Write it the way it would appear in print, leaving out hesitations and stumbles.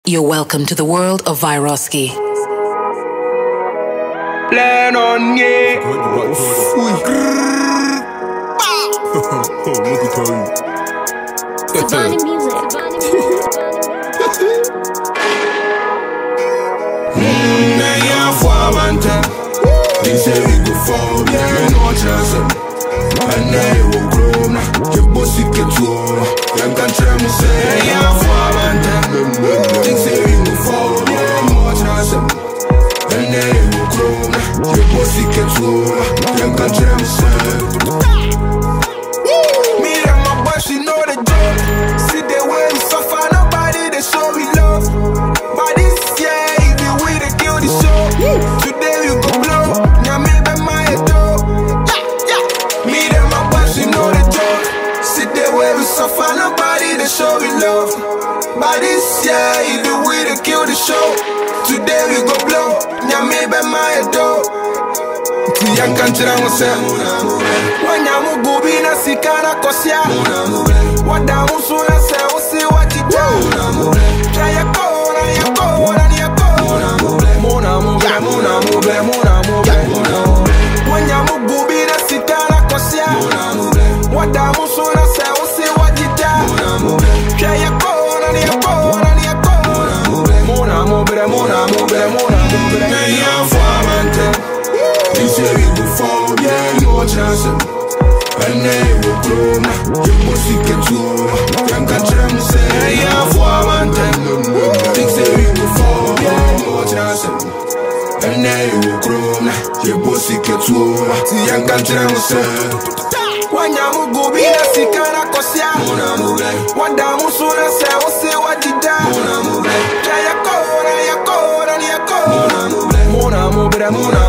You're welcome to the world of Vyroski. Lennon, yeah. Savannah music. They say we go fall, yeah, no chance. And they will grow now. Your bossy get to young country, me say, yeah, for man. They say we go fall, yeah, no chance. And they will grow now. Your bossy get to young country, me say. Me and my boss, she know the job. See the way we suffer, nobody they show we love. But this year, the way they kill the show. Today we go blow. Now me by my door. Me and my boss, she know the job. See the way we suffer, nobody they show we love. But this year, the way they kill the show. Today we go blow. Now me by my door. Young country, I'm saying, when I'm moving, I see Kana Kosia. What I'm soon, I say, we'll see what you do. Try a call, and you go, and you go. Mona move, when I'm moving, I see Kana Kosia. What I'm soon, I say, we'll see what you do. Try a call, and you go, and you go. Mona move, they say we go fall, yeah, no chance. And they will grow now. Your bossy get to young country, me say, yeah, for man. They say we go fall, yeah, no chance. And they will grow now. Your bossy get to young country, me say. When you go be a sick and a cosia, what damn soon I say, we'll see what you do. Try a code, and you go, and you go. Mona move,